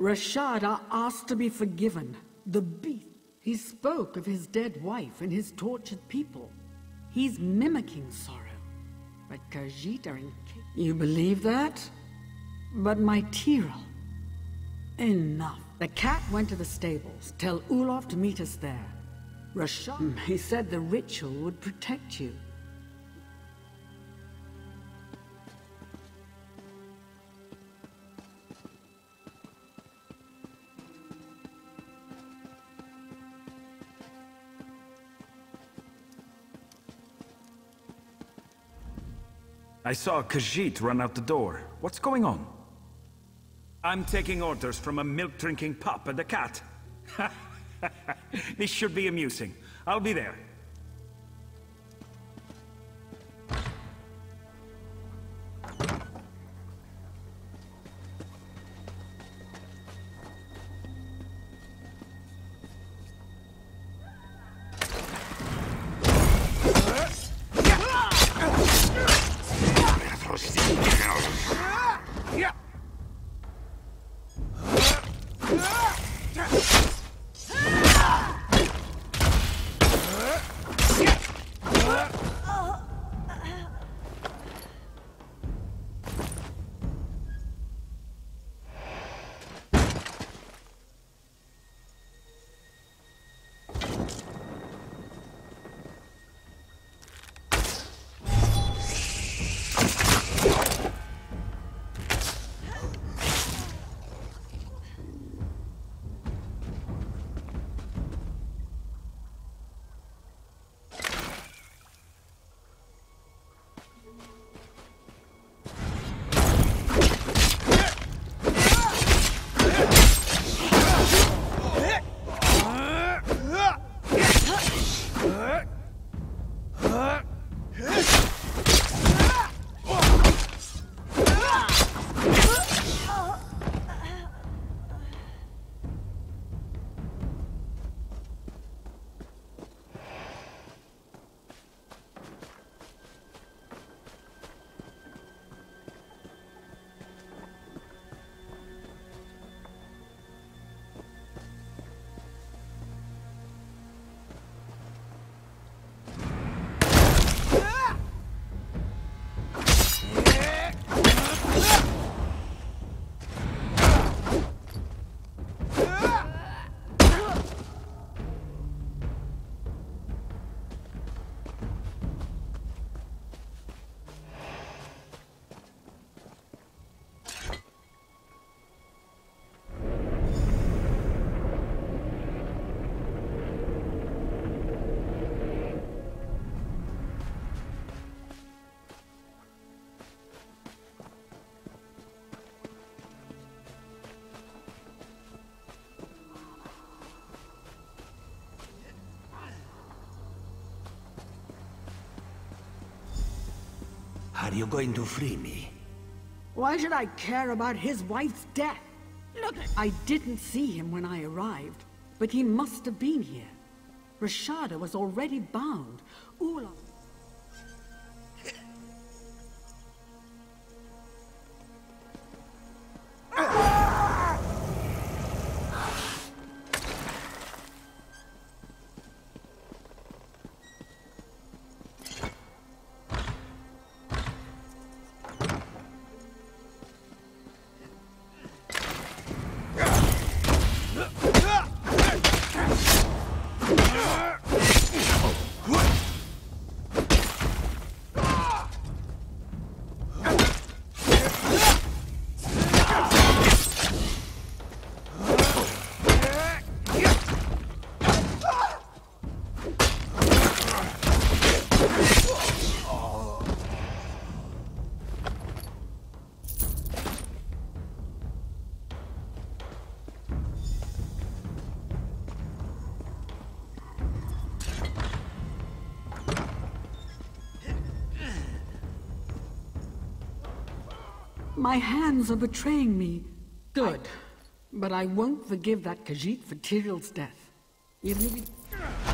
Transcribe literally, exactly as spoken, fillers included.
Rashada asked to be forgiven. The beast. He spoke of his dead wife and his tortured people. He's mimicking sorrow. But Khajiit are incapable. You believe that? But my Tyrell. Enough. The cat went to the stables. Tell Ulaf to meet us there. Rashad, he said the ritual would protect you. I saw Khajiit run out the door. What's going on? I'm taking orders from a milk-drinking pup and a cat. This should be amusing. I'll be there. Are you going to free me? Why should I care about his wife's death? Look, I didn't see him when I arrived, but he must have been here. Rashada was already bound. Ulaf... My hands are betraying me. Good. I... But I won't forgive that Khajiit for Tyrell's death. Even if he...